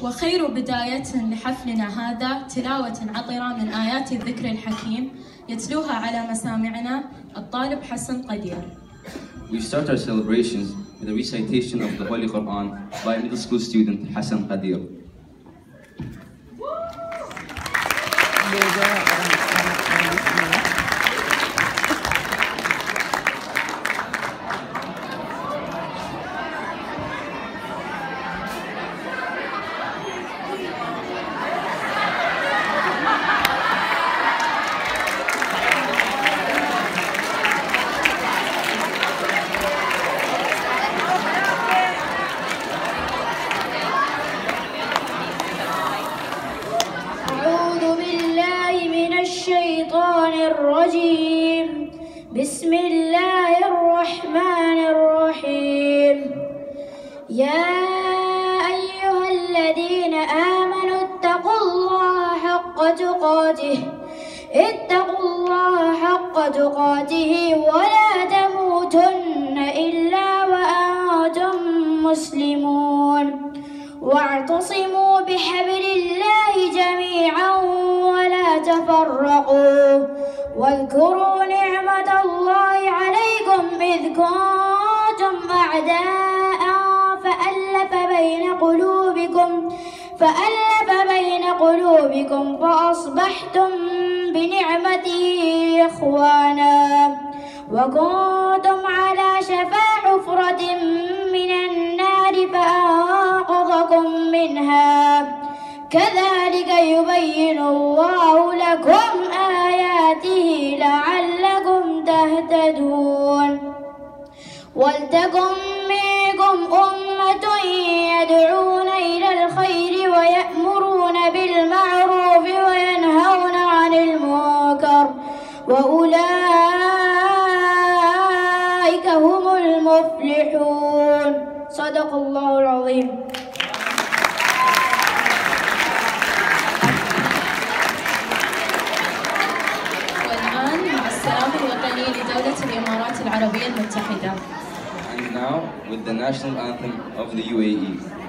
وخير بداية لحفلنا هذا تلاوة عطرة من آيات الذكر الحكيم يتلوها على مسامعنا الطالب حسن قدير. We start our celebrations with a recitation of the Holy Quran by middle school student Hassan Qadir. بسم الله الرحمن الرحيم. يا أيها الذين آمنوا اتقوا الله حق تقاته ولا تموتن إلا وأنتم مسلمون واعتصموا بحبل الله جميعا ولا تفرقوا واذكروا نعمة الله عليكم إذ كنتم أعداء فألف بين قلوبكم فأصبحتم بنعمته إخوانا وكنتم على شفا حفرة من النار فأنقذكم منها كذلك يبين الله لكم آياته لعلكم تهتدون. ولتكن منكم أمة يدعون إلى الخير ويأمرون بالمعروف وينهون عن المنكر وأولئك هم المفلحون. صدق الله العظيم. لدولة الإمارات العربية المتحدة. And now with the national anthem of the UAE.